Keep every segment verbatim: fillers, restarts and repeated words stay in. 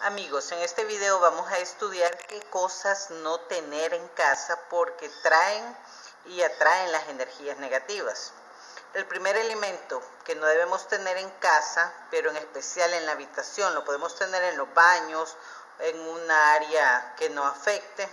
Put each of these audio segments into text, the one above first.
Amigos, en este video vamos a estudiar qué cosas no tener en casa porque traen y atraen las energías negativas. El primer elemento que no debemos tener en casa, pero en especial en la habitación, lo podemos tener en los baños, en una área que no afecte,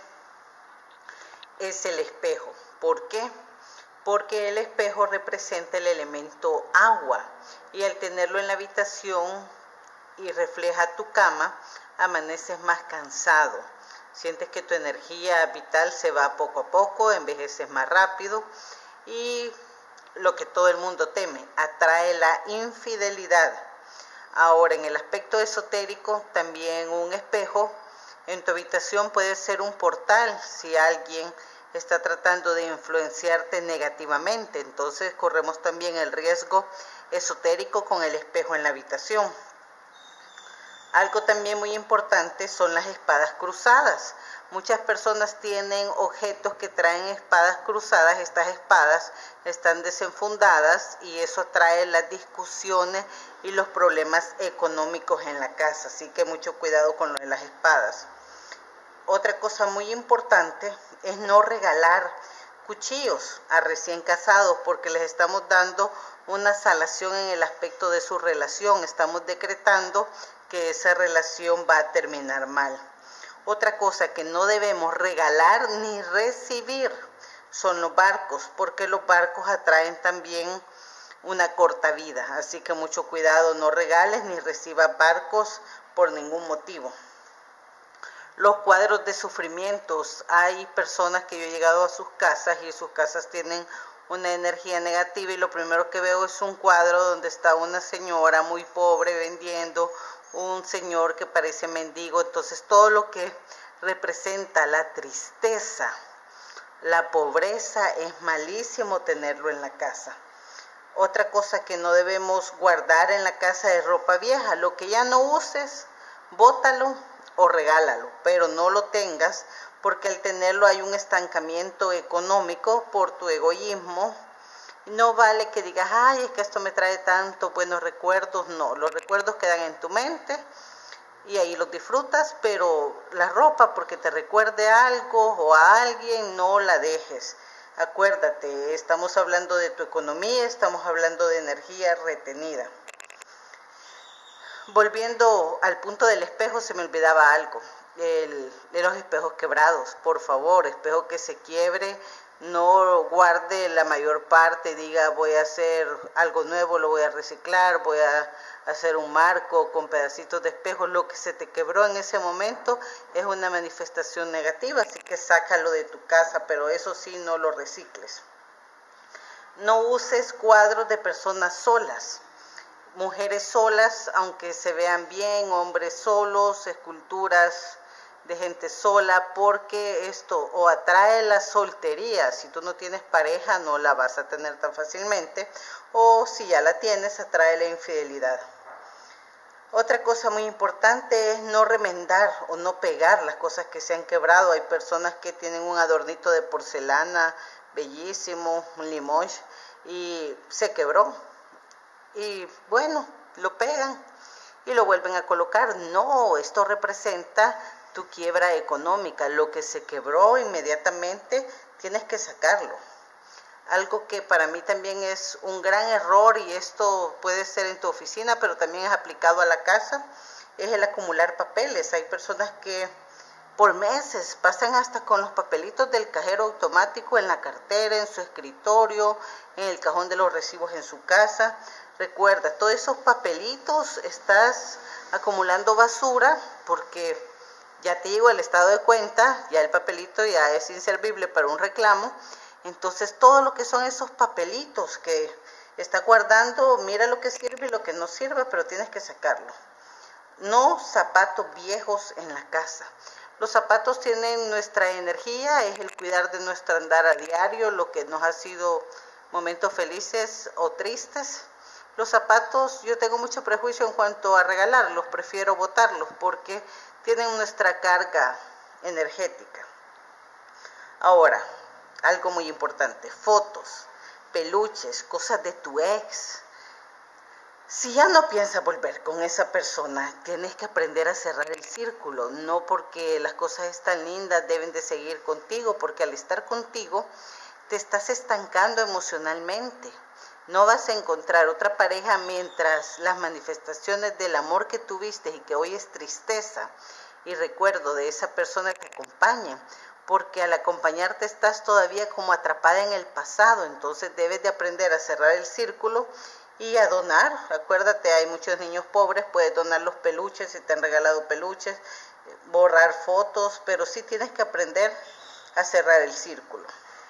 es el espejo. ¿Por qué? Porque el espejo representa el elemento agua y al tenerlo en la habitación y refleja tu cama, amaneces más cansado, sientes que tu energía vital se va poco a poco, envejeces más rápido y lo que todo el mundo teme, atrae la infidelidad. Ahora, en el aspecto esotérico, también un espejo en tu habitación puede ser un portal si alguien está tratando de influenciarte negativamente, entonces corremos también el riesgo esotérico con el espejo en la habitación. Algo también muy importante son las espadas cruzadas. Muchas personas tienen objetos que traen espadas cruzadas. Estas espadas están desenfundadas y eso trae las discusiones y los problemas económicos en la casa. Así que mucho cuidado con lo de las espadas. Otra cosa muy importante es no regalar cuchillos a recién casados porque les estamos dando una salación en el aspecto de su relación. Estamos decretando que esa relación va a terminar mal. Otra cosa que no debemos regalar ni recibir son los barcos, porque los barcos atraen también una corta vida. Así que mucho cuidado, no regales ni recibas barcos por ningún motivo. Los cuadros de sufrimientos. Hay personas que yo he llegado a sus casas y sus casas tienen una energía negativa y lo primero que veo es un cuadro donde está una señora muy pobre vendiendo, un señor que parece mendigo. Entonces todo lo que representa la tristeza, la pobreza, es malísimo tenerlo en la casa. Otra cosa que no debemos guardar en la casa es ropa vieja. Lo que ya no uses, bótalo o regálalo, pero no lo tengas porque al tenerlo hay un estancamiento económico por tu egoísmo. No vale que digas, ay, es que esto me trae tantos buenos recuerdos. No, los recuerdos quedan en tu mente y ahí los disfrutas, pero la ropa, porque te recuerde algo o a alguien, no la dejes. Acuérdate, estamos hablando de tu economía, estamos hablando de energía retenida. Volviendo al punto del espejo, se me olvidaba algo, el, de los espejos quebrados. Por favor, espejo que se quiebre, no guarde la mayor parte, diga voy a hacer algo nuevo, lo voy a reciclar, voy a hacer un marco con pedacitos de espejo. Lo que se te quebró en ese momento es una manifestación negativa, así que sácalo de tu casa, pero eso sí, no lo recicles. No uses cuadros de personas solas. Mujeres solas, aunque se vean bien, hombres solos, esculturas de gente sola, porque esto o atrae la soltería. Si tú no tienes pareja, no la vas a tener tan fácilmente, o si ya la tienes, atrae la infidelidad. Otra cosa muy importante es no remendar o no pegar las cosas que se han quebrado. Hay personas que tienen un adornito de porcelana bellísimo, un limón, y se quebró. Y bueno, lo pegan y lo vuelven a colocar. No, esto representa tu quiebra económica. Lo que se quebró inmediatamente tienes que sacarlo. Algo que para mí también es un gran error, y esto puede ser en tu oficina, pero también es aplicado a la casa, es el acumular papeles. Hay personas que por meses pasan hasta con los papelitos del cajero automático en la cartera, en su escritorio, en el cajón de los recibos en su casa. Recuerda, todos esos papelitos estás acumulando basura porque ya te llegó el estado de cuenta, ya el papelito ya es inservible para un reclamo. Entonces todo lo que son esos papelitos que está guardando, mira lo que sirve y lo que no sirve, pero tienes que sacarlo. No zapatos viejos en la casa. Los zapatos tienen nuestra energía, es el cuidar de nuestro andar a diario, lo que nos ha sido momentos felices o tristes. Los zapatos, yo tengo mucho prejuicio en cuanto a regalarlos, prefiero botarlos porque tienen nuestra carga energética. Ahora, algo muy importante, fotos, peluches, cosas de tu ex. Si ya no piensas volver con esa persona, tienes que aprender a cerrar el círculo, no porque las cosas están lindas deben de seguir contigo, porque al estar contigo te estás estancando emocionalmente. No vas a encontrar otra pareja mientras las manifestaciones del amor que tuviste y que hoy es tristeza y recuerdo de esa persona te acompañen, porque al acompañarte estás todavía como atrapada en el pasado, entonces debes de aprender a cerrar el círculo y a donar. Acuérdate, hay muchos niños pobres, puedes donar los peluches si te han regalado peluches, borrar fotos, pero sí tienes que aprender a cerrar el círculo.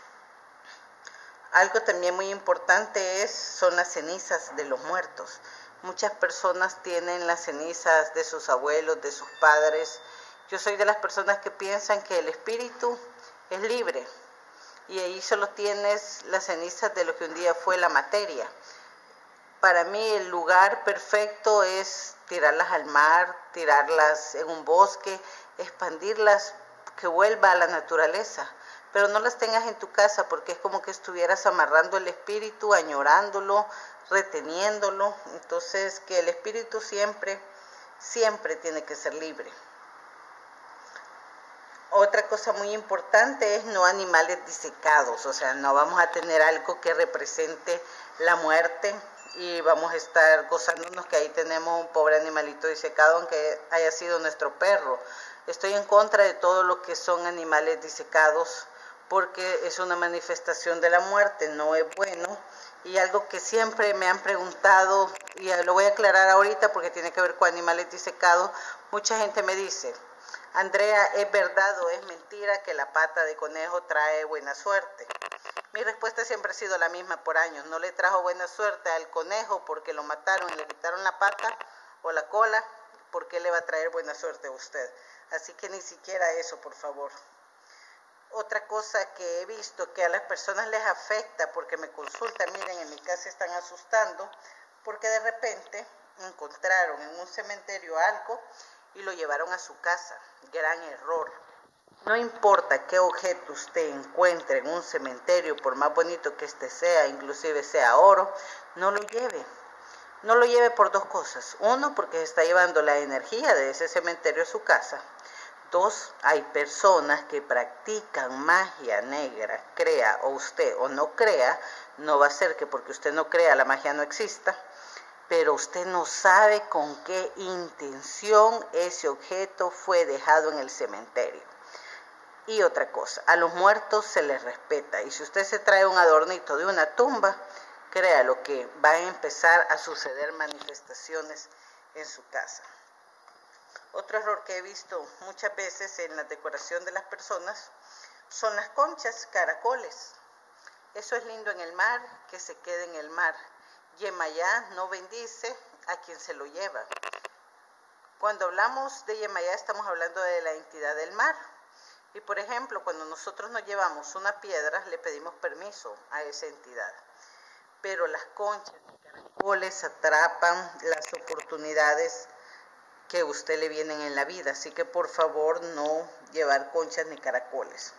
Algo también muy importante es, son las cenizas de los muertos. Muchas personas tienen las cenizas de sus abuelos, de sus padres. Yo soy de las personas que piensan que el espíritu es libre y ahí solo tienes las cenizas de lo que un día fue la materia. Para mí el lugar perfecto es tirarlas al mar, tirarlas en un bosque, expandirlas, que vuelva a la naturaleza. Pero no las tengas en tu casa porque es como que estuvieras amarrando el espíritu, añorándolo, reteniéndolo. Entonces, que el espíritu siempre, siempre tiene que ser libre. Otra cosa muy importante es no animales disecados, o sea, no vamos a tener algo que represente la muerte y vamos a estar gozándonos que ahí tenemos un pobre animalito disecado, aunque haya sido nuestro perro. Estoy en contra de todo lo que son animales disecados, porque es una manifestación de la muerte, no es bueno. Y algo que siempre me han preguntado, y lo voy a aclarar ahorita porque tiene que ver con animales disecados, mucha gente me dice, Andrea, ¿es verdad o es mentira que la pata de conejo trae buena suerte? Mi respuesta siempre ha sido la misma por años, no le trajo buena suerte al conejo porque lo mataron y le quitaron la pata o la cola, ¿por qué le va a traer buena suerte a usted? Así que ni siquiera eso, por favor. Otra cosa que he visto que a las personas les afecta porque me consultan, miren, en mi casa están asustando porque de repente encontraron en un cementerio algo y lo llevaron a su casa. Gran error. No importa qué objeto usted encuentre en un cementerio, por más bonito que este sea, inclusive sea oro, no lo lleve. No lo lleve por dos cosas. Uno, porque se está llevando la energía de ese cementerio a su casa. Dos, hay personas que practican magia negra, crea o usted o no crea, no va a ser que porque usted no crea la magia no exista, pero usted no sabe con qué intención ese objeto fue dejado en el cementerio. Y otra cosa, a los muertos se les respeta, y si usted se trae un adornito de una tumba, créalo que va a empezar a suceder manifestaciones en su casa. Otro error que he visto muchas veces en la decoración de las personas son las conchas, caracoles. Eso es lindo en el mar, que se quede en el mar. Yemayá no bendice a quien se lo lleva. Cuando hablamos de Yemayá estamos hablando de la entidad del mar. Y por ejemplo, cuando nosotros nos llevamos una piedra, le pedimos permiso a esa entidad. Pero las conchas y caracoles atrapan las oportunidades que a usted le vienen en la vida, así que por favor no llevar conchas ni caracoles.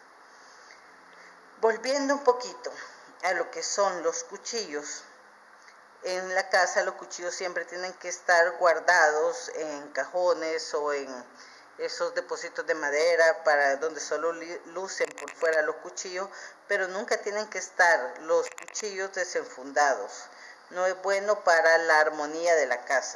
Volviendo un poquito a lo que son los cuchillos, en la casa los cuchillos siempre tienen que estar guardados en cajones o en esos depósitos de madera para donde solo lucen por fuera los cuchillos, pero nunca tienen que estar los cuchillos desenfundados. No es bueno para la armonía de la casa.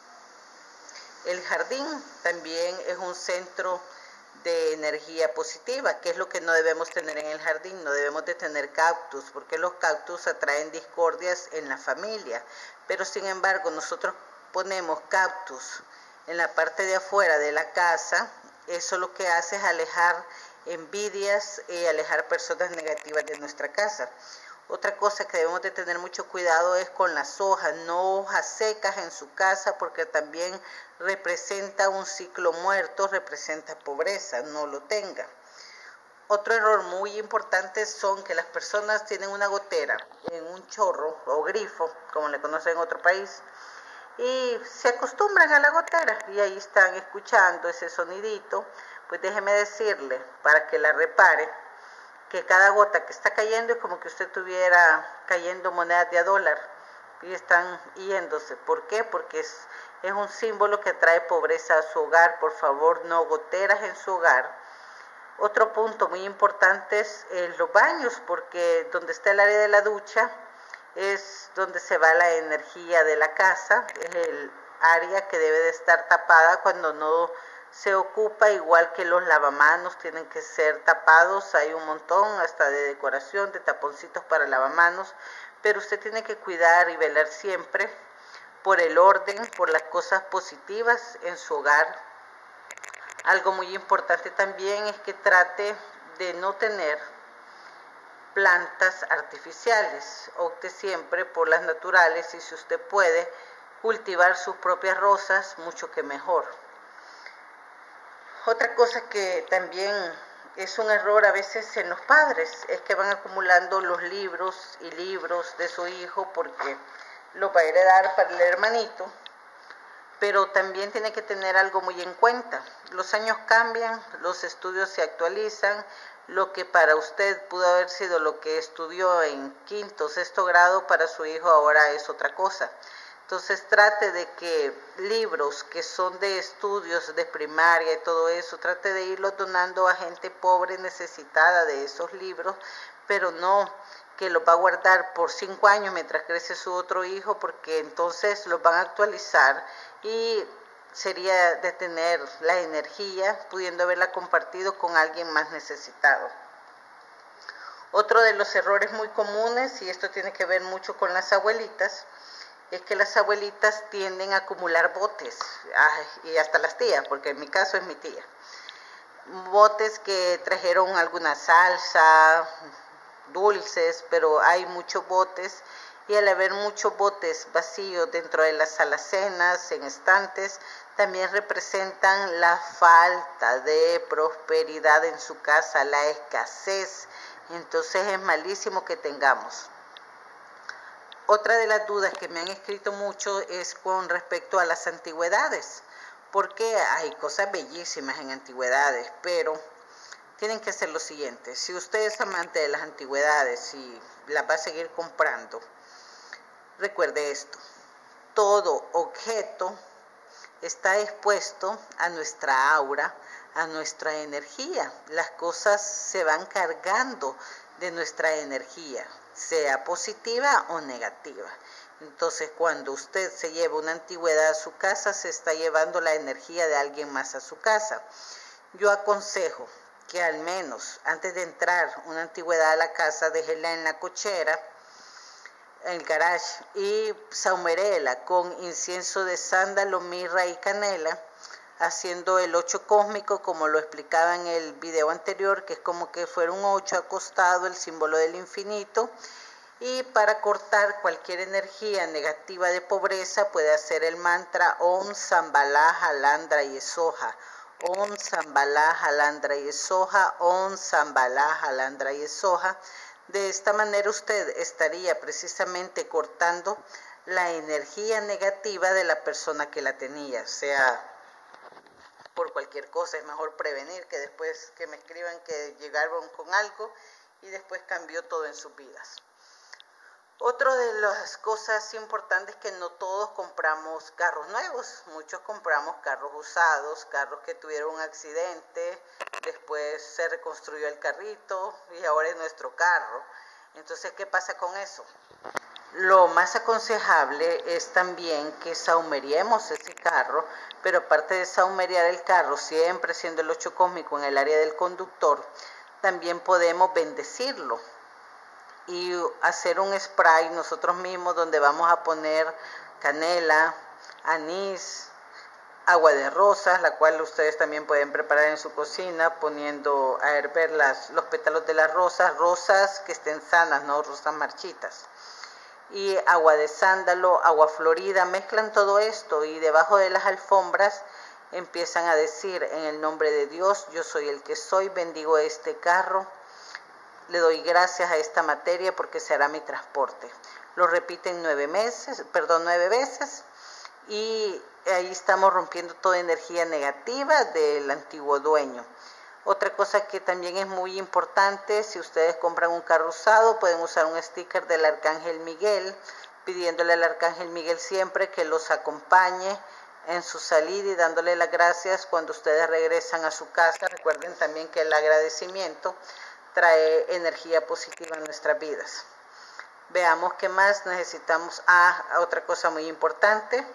El jardín también es un centro de energía positiva, que es lo que no debemos tener en el jardín. No debemos de tener cactus, porque los cactus atraen discordias en la familia. Pero sin embargo, nosotros ponemos cactus en la parte de afuera de la casa, eso lo que hace es alejar envidias y alejar personas negativas de nuestra casa. Otra cosa que debemos de tener mucho cuidado es con las hojas, no hojas secas en su casa, porque también representa un ciclo muerto, representa pobreza, no lo tenga. Otro error muy importante son que las personas tienen una gotera en un chorro o grifo, como le conocen en otro país, y se acostumbran a la gotera y ahí están escuchando ese sonidito. Pues déjeme decirle, para que la repare, que cada gota que está cayendo es como que usted tuviera cayendo monedas de a dólar. y están yéndose. ¿Por qué? Porque es, es un símbolo que trae pobreza a su hogar. Por favor, no goteras en su hogar. Otro punto muy importante es eh, los baños, porque donde está el área de la ducha es donde se va la energía de la casa, es el área que debe de estar tapada cuando no se ocupa, igual que los lavamanos tienen que ser tapados. Hay un montón hasta de decoración, de taponcitos para lavamanos, pero usted tiene que cuidar y velar siempre por el orden, por las cosas positivas en su hogar. Algo muy importante también es que trate de no tener plantas artificiales, opte siempre por las naturales, y si usted puede cultivar sus propias rosas, mucho que mejor. Otra cosa que también es un error a veces en los padres es que van acumulando los libros y libros de su hijo porque los va a heredar para el hermanito, pero también tiene que tener algo muy en cuenta. Los años cambian, los estudios se actualizan. Lo que para usted pudo haber sido lo que estudió en quinto, sexto grado, para su hijo ahora es otra cosa. Entonces trate de que libros que son de estudios de primaria y todo eso, trate de irlos donando a gente pobre necesitada de esos libros, pero no que los va a guardar por cinco años mientras crece su otro hijo, porque entonces los van a actualizar y sería de tener la energía pudiendo haberla compartido con alguien más necesitado. Otro de los errores muy comunes, y esto tiene que ver mucho con las abuelitas, es que las abuelitas tienden a acumular botes, y hasta las tías, porque en mi caso es mi tía. Botes que trajeron alguna salsa, dulces, pero hay muchos botes, y al haber muchos botes vacíos dentro de las alacenas, en estantes, también representan la falta de prosperidad en su casa, la escasez. Entonces es malísimo que tengamos. Otra de las dudas que me han escrito mucho es con respecto a las antigüedades, porque hay cosas bellísimas en antigüedades, pero tienen que hacer lo siguiente. Si usted es amante de las antigüedades y las va a seguir comprando, recuerde esto: todo objeto está expuesto a nuestra aura, a nuestra energía. Las cosas se van cargando de nuestra energía, sea positiva o negativa. Entonces, cuando usted se lleva una antigüedad a su casa, se está llevando la energía de alguien más a su casa. Yo aconsejo que al menos antes de entrar una antigüedad a la casa, déjela en la cochera, en el garage, y saumerela con incienso de sándalo, mirra y canela, haciendo el ocho cósmico como lo explicaba en el video anterior, que es como que fuera un ocho acostado, el símbolo del infinito. Y para cortar cualquier energía negativa de pobreza puede hacer el mantra Om Shambhala Halandra Yesoha, Om Shambhala Halandra Yesoha, Om Shambhala Halandra Yesoha. De esta manera usted estaría precisamente cortando la energía negativa de la persona que la tenía, sea por cualquier cosa. Es mejor prevenir que después que me escriban que llegaron con algo y después cambió todo en sus vidas. Otra de las cosas importantes es que no todos compramos carros nuevos, muchos compramos carros usados, carros que tuvieron un accidente, después se reconstruyó el carrito y ahora es nuestro carro. Entonces, ¿qué pasa con eso? Lo más aconsejable es también que saumeriemos ese carro, pero aparte de saumeriar el carro, siempre siendo el ocho cósmico en el área del conductor, también podemos bendecirlo y hacer un spray nosotros mismos donde vamos a poner canela, anís, agua de rosas, la cual ustedes también pueden preparar en su cocina poniendo a hervir las, los pétalos de las rosas, rosas que estén sanas, no rosas marchitas, y agua de sándalo, agua florida. Mezclan todo esto y debajo de las alfombras empiezan a decir: en el nombre de Dios, yo soy el que soy, bendigo este carro, le doy gracias a esta materia porque será mi transporte. Lo repiten nueve meses, perdón, nueve veces, y ahí estamos rompiendo toda energía negativa del antiguo dueño. Otra cosa que también es muy importante: si ustedes compran un carro usado, pueden usar un sticker del Arcángel Miguel pidiéndole al Arcángel Miguel siempre que los acompañe en su salida y dándole las gracias cuando ustedes regresan a su casa. Recuerden también que el agradecimiento trae energía positiva en nuestras vidas. Veamos qué más necesitamos. Ah, otra cosa muy importante,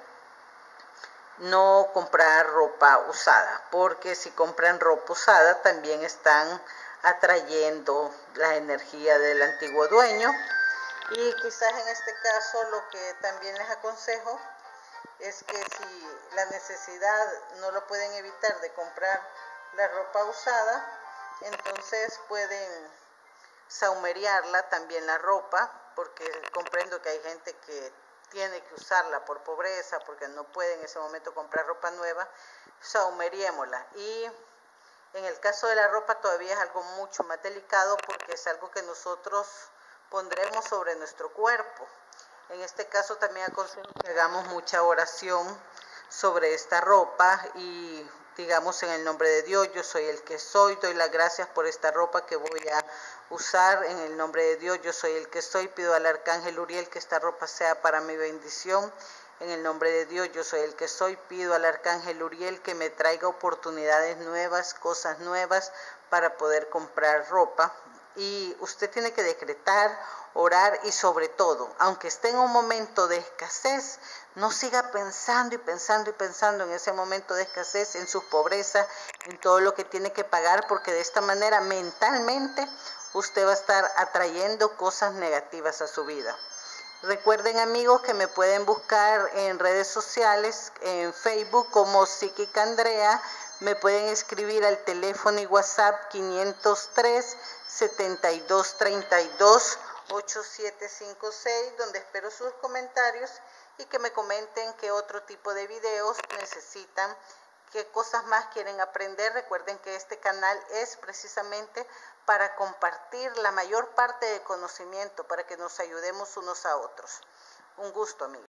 no comprar ropa usada, porque si compran ropa usada también están atrayendo la energía del antiguo dueño. Y quizás en este caso lo que también les aconsejo es que si la necesidad no lo pueden evitar de comprar la ropa usada, entonces pueden saumeriarla también la ropa, porque comprendo que hay gente que tiene que usarla por pobreza, porque no puede en ese momento comprar ropa nueva. Saumeriémosla. Y en el caso de la ropa todavía es algo mucho más delicado, porque es algo que nosotros pondremos sobre nuestro cuerpo. En este caso también aconsejo que hagamos mucha oración sobre esta ropa y digamos en el nombre de Dios, yo soy el que soy, doy las gracias por esta ropa que voy a usar, en el nombre de Dios, yo soy el que soy, pido al Arcángel Uriel que esta ropa sea para mi bendición, en el nombre de Dios, yo soy el que soy, pido al Arcángel Uriel que me traiga oportunidades nuevas, cosas nuevas para poder comprar ropa. Y usted tiene que decretar, orar y sobre todo, aunque esté en un momento de escasez, no siga pensando y pensando y pensando en ese momento de escasez, en su pobreza, en todo lo que tiene que pagar, porque de esta manera mentalmente usted va a estar atrayendo cosas negativas a su vida. Recuerden, amigos, que me pueden buscar en redes sociales, en Facebook como Psíquica Andrea, me pueden escribir al teléfono y WhatsApp quinientos tres, setenta y dos, treinta y dos, ochenta y siete cincuenta y seis, donde espero sus comentarios y que me comenten qué otro tipo de videos necesitan, qué cosas más quieren aprender. Recuerden que este canal es precisamente para compartir la mayor parte de conocimiento, para que nos ayudemos unos a otros. Un gusto, amigos.